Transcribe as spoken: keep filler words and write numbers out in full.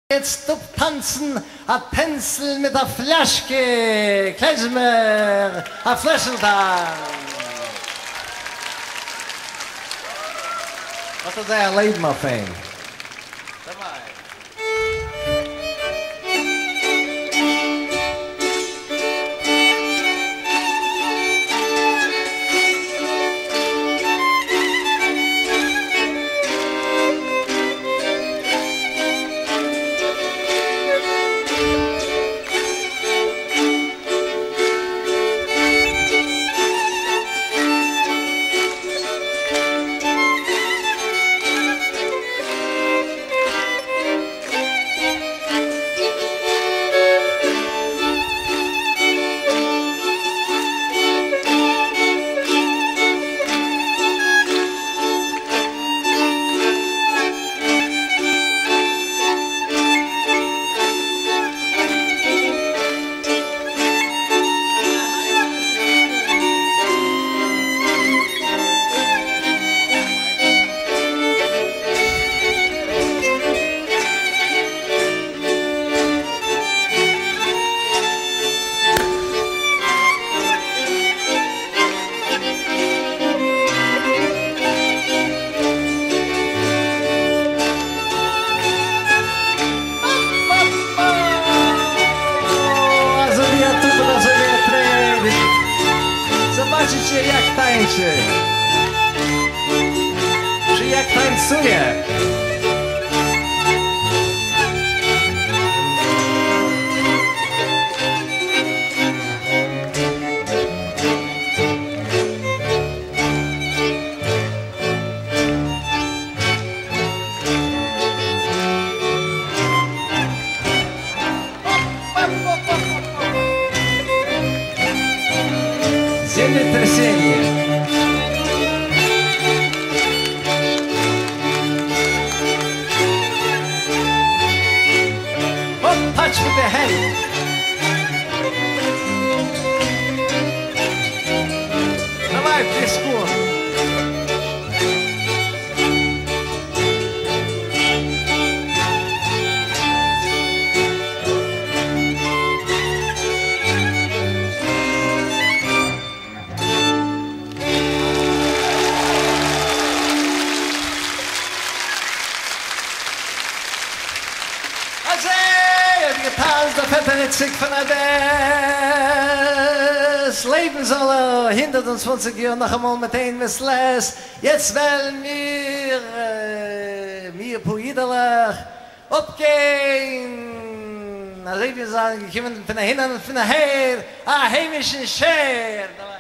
Jetzt tanzen a Tänzel mit der Flaschke, Klezmer, a Flaschentanz. Wat is dat leed, my friend? Zobaczycie, jak tańczy. Czy jak tańcuje. Землетрясение. Hop, touch with the hand. Давай, песку. Sich von des Lebens alle hundertzwanzig Jahre noch einmal mit ein Missles. Jetzt wollen wir äh, mir poiderlich abgehen. Also wir sagen, ich komme von der Hin und von der Her, a heimischen Scher.